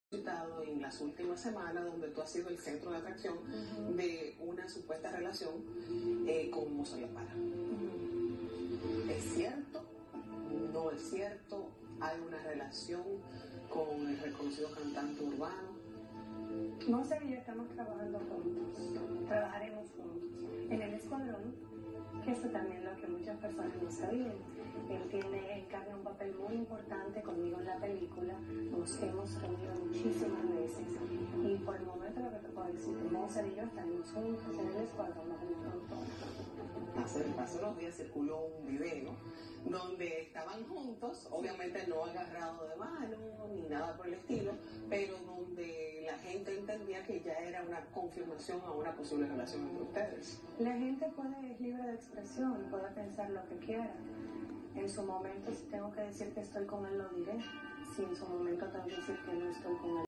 Citado en las últimas semanas, donde tú has sido el centro de atracción de una supuesta relación con Mozo La Para. ¿Es cierto? ¿No es cierto? ¿Hay una relación con el reconocido cantante urbano? Mozo y yo estamos trabajando juntos, trabajaremos juntos en el Escuadrón, que eso también es lo que muchas personas no sabían. Él encarna un papel muy importante conmigo en la película, nos hemos reunido muchísimas veces y por el momento lo que te puedo decir, Mozo y yo estaremos juntos en el Escuadrón muy pronto. Hace unos días circuló un video donde estaban juntos, obviamente no agarrados de mano ni nada por el estilo, pero donde la gente entendía que ya era una confirmación a una posible relación entre ustedes. La gente es libre de expresión, puede pensar lo que quiera. En su momento, si tengo que decir que estoy con él, lo diré. Si en su momento tengo que decir que no estoy con él,